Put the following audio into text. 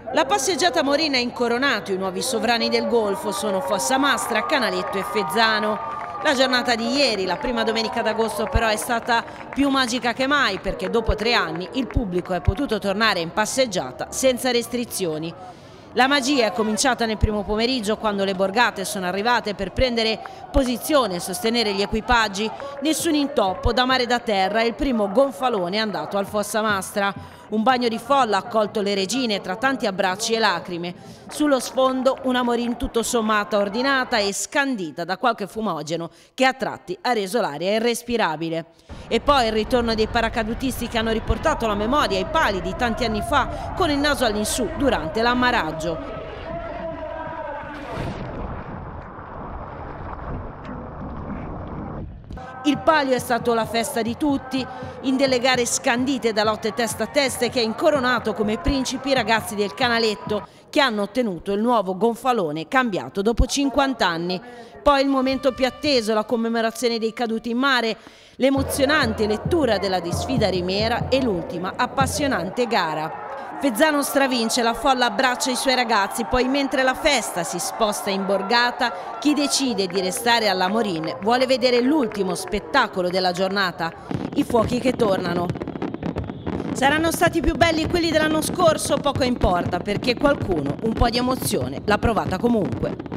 La passeggiata Morin ha incoronato i nuovi sovrani del Golfo, sono Fossamastra, Canaletto e Fezzano. La giornata di ieri, la prima domenica d'agosto, però è stata più magica che mai perché dopo 3 anni il pubblico è potuto tornare in passeggiata senza restrizioni. La magia è cominciata nel primo pomeriggio quando le borgate sono arrivate per prendere posizione e sostenere gli equipaggi. Nessun intoppo da mare e da terra e il primo gonfalone è andato al Fossamastra. Un bagno di folla ha accolto le regine tra tanti abbracci e lacrime. Sullo sfondo una Morin tutto sommato ordinata e scandita da qualche fumogeno che a tratti ha reso l'aria irrespirabile. E poi il ritorno dei paracadutisti che hanno riportato la memoria ai pali di tanti anni fa con il naso all'insù durante l'ammaraggio. Il palio è stato la festa di tutti, in delle gare scandite da lotte testa a testa che ha incoronato come principi i ragazzi del Canaletto che hanno ottenuto il nuovo gonfalone cambiato dopo 50 anni. Poi il momento più atteso, la commemorazione dei caduti in mare, l'emozionante lettura della disfida rimiera e l'ultima appassionante gara. Fezzano stravince, la folla abbraccia i suoi ragazzi, poi mentre la festa si sposta in borgata, chi decide di restare alla Morin vuole vedere l'ultimo spettacolo della giornata, i fuochi che tornano. Saranno stati più belli quelli dell'anno scorso? Poco importa, perché qualcuno un po' di emozione l'ha provata comunque.